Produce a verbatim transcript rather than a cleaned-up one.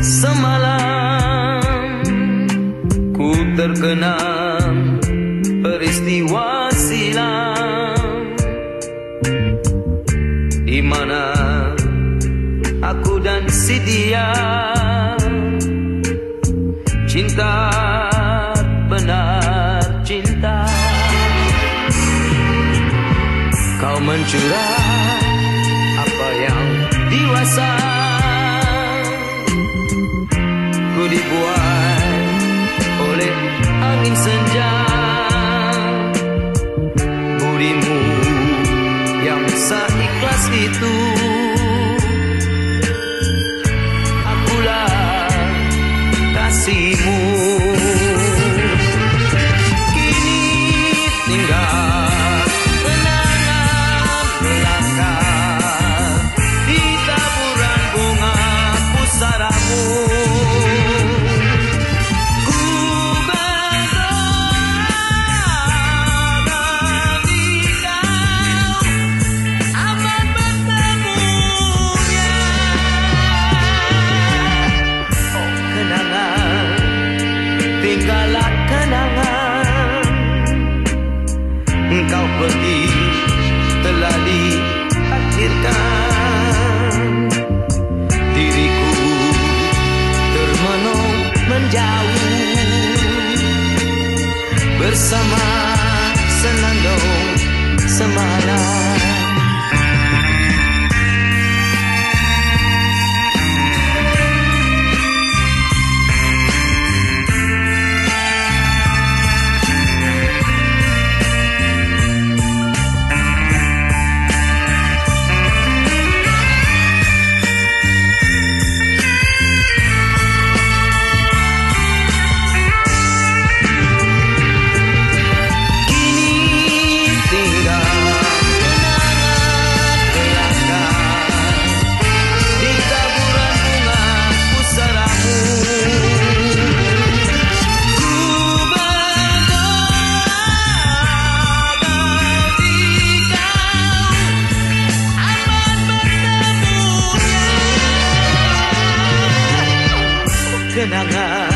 Semalam ku terkenang peristiwa silam, di mana aku dan si dia cinta benar cinta. Kau mencurah apa yang dewasa, ku dibuat oleh angin senja. Budimu yang seikhlas itu, akulah kasihmu. Kini tinggal kenangan belaka di taburan bunga pusaramu. Tinggallah kenangan, engkau pergi telah diakhirkan. Diriku termenung menjauh bersama senandung semalam. Kenangan